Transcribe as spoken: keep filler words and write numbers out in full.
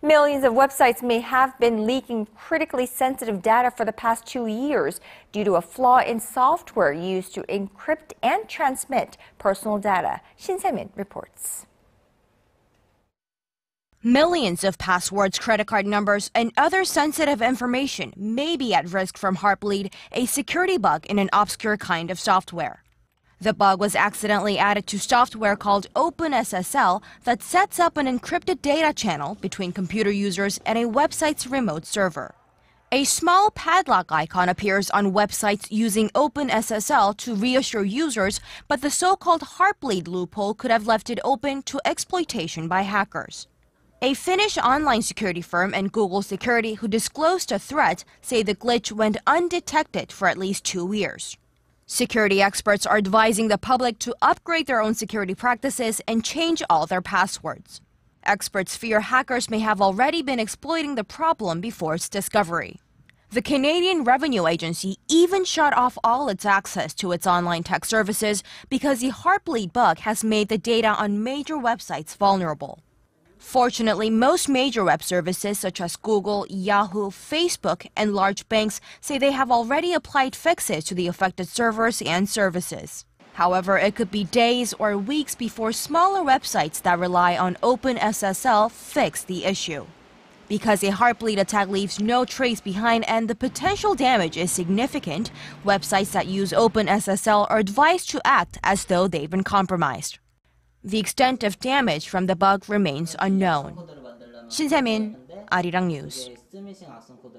Millions of websites may have been leaking critically sensitive data for the past two years due to a flaw in software used to encrypt and transmit personal data. Shin Se-min reports. Millions of passwords, credit card numbers, and other sensitive information may be at risk from Heartbleed, a security bug in an obscure kind of software. The bug was accidentally added to software called OpenSSL that sets up an encrypted data channel between computer users and a website's remote server. A small padlock icon appears on websites using OpenSSL to reassure users, but the so-called Heartbleed loophole could have left it open to exploitation by hackers. A Finnish online security firm and Google Security who disclosed the threat say the glitch went undetected for at least two years. Security experts are advising the public to upgrade their own security practices and change all their passwords. Experts fear hackers may have already been exploiting the problem before its discovery. The Canadian Revenue Agency even shut off all its access to its online tech services because the Heartbleed bug has made the data on major websites vulnerable. Fortunately, most major web services such as Google, Yahoo, Facebook, and large banks say they have already applied fixes to the affected servers and services. However, it could be days or weeks before smaller websites that rely on OpenSSL fix the issue. Because a Heartbleed attack leaves no trace behind and the potential damage is significant, websites that use OpenSSL are advised to act as though they've been compromised. The extent of damage from the bug remains unknown. Shin Se-min, Arirang News.